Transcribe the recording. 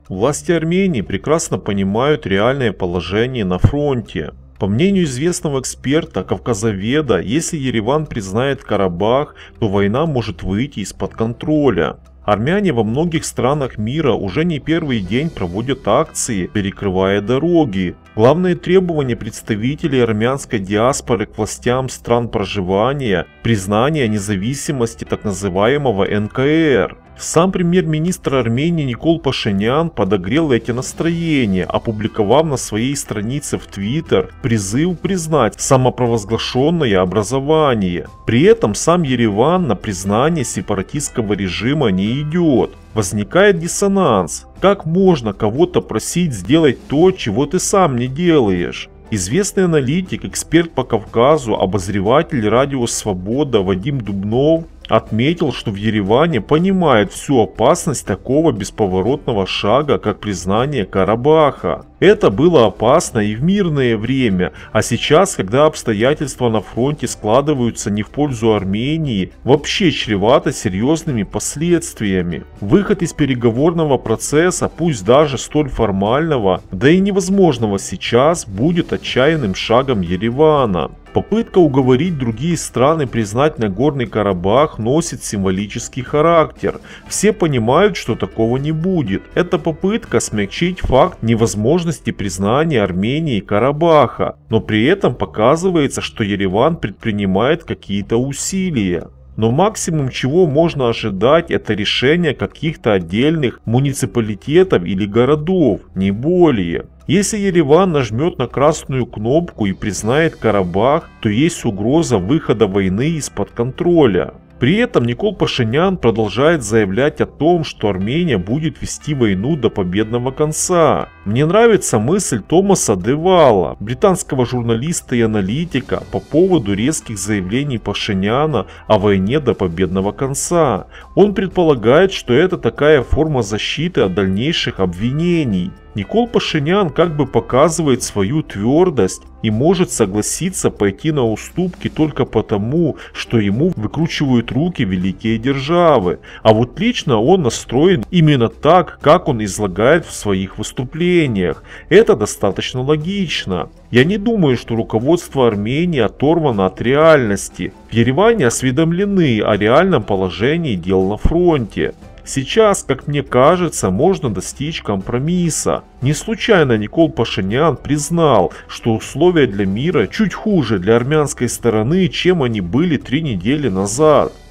Власти Армении прекрасно понимают реальное положение на фронте. По мнению известного эксперта, кавказоведа, если Ереван признает Карабах, то война может выйти из-под контроля. Армяне во многих странах мира уже не первый день проводят акции, перекрывая дороги. Главное требование представителей армянской диаспоры к властям стран проживания – признание независимости так называемого НКР. Сам премьер-министр Армении Никол Пашинян подогрел эти настроения, опубликовав на своей странице в Твиттер призыв признать самопровозглашенное образование. При этом сам Ереван на признание сепаратистского режима не идет. Возникает диссонанс. Как можно кого-то просить сделать то, чего ты сам не делаешь? Известный аналитик, эксперт по Кавказу, обозреватель радио «Свобода» Вадим Дубнов отметил, что в Ереване понимают всю опасность такого бесповоротного шага, как признание Карабаха. Это было опасно и в мирное время, а сейчас, когда обстоятельства на фронте складываются не в пользу Армении, вообще чревато серьезными последствиями. Выход из переговорного процесса, пусть даже столь формального, да и невозможного сейчас, будет отчаянным шагом Еревана. Попытка уговорить другие страны признать Нагорный Карабах носит символический характер. Все понимают, что такого не будет. Это попытка смягчить факт невозможности признания Армении Карабаха, но при этом показывается, что Ереван предпринимает какие-то усилия. Но максимум, чего можно ожидать, это решение каких-то отдельных муниципалитетов или городов, не более. Если Ереван нажмет на красную кнопку и признает Карабах, то есть угроза выхода войны из-под контроля. При этом Никол Пашинян продолжает заявлять о том, что Армения будет вести войну до победного конца. Мне нравится мысль Томаса Девала, британского журналиста и аналитика, по поводу резких заявлений Пашиняна о войне до победного конца. Он предполагает, что это такая форма защиты от дальнейших обвинений. Никол Пашинян как бы показывает свою твердость и может согласиться пойти на уступки только потому, что ему выкручивают руки великие державы. А вот лично он настроен именно так, как он излагает в своих выступлениях. Это достаточно логично. Я не думаю, что руководство Армении оторвано от реальности. В Ереване осведомлены о реальном положении дел на фронте. Сейчас, как мне кажется, можно достичь компромисса. Не случайно Никол Пашинян признал, что условия для мира чуть хуже для армянской стороны, чем они были 3 недели назад.